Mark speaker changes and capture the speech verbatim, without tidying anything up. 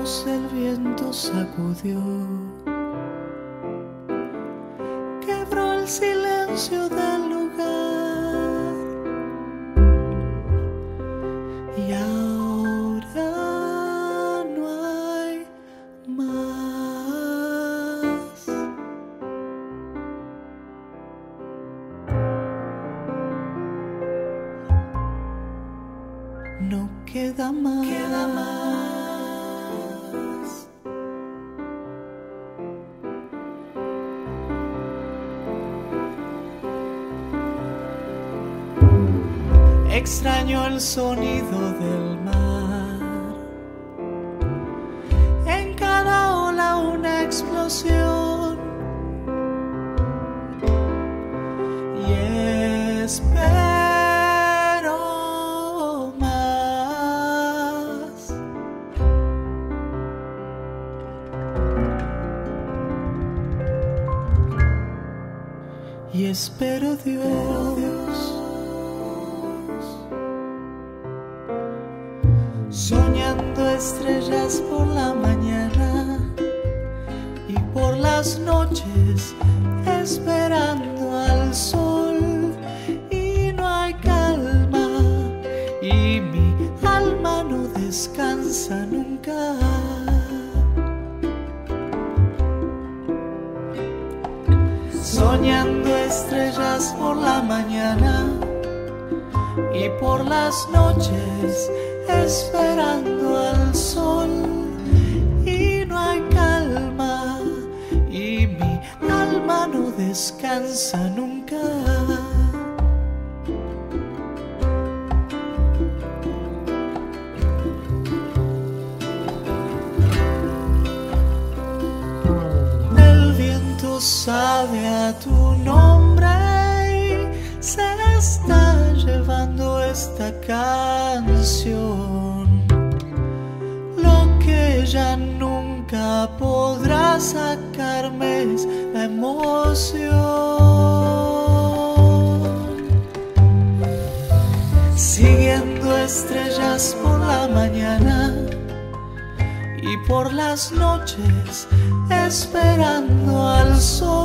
Speaker 1: lejos el viento sacudió, quebró el silencio del lugar y ahora no hay más. No queda más, queda más. Extraño el sonido del mar, en cada ola una explosión, y espero más. Y espero Dios, soñando estrellas por la mañana y por las noches esperando al sol, y no hay calma y mi alma no descansa nunca. Soñando estrellas por la mañana y por las noches esperando al sol, y no hay calma y mi alma no descansa nunca. El viento sabe a tu nombre y se está llevando esta canción, lo que ya nunca podrá sacarme es la emoción. Siguiendo estrellas por la mañana y por las noches esperando al sol,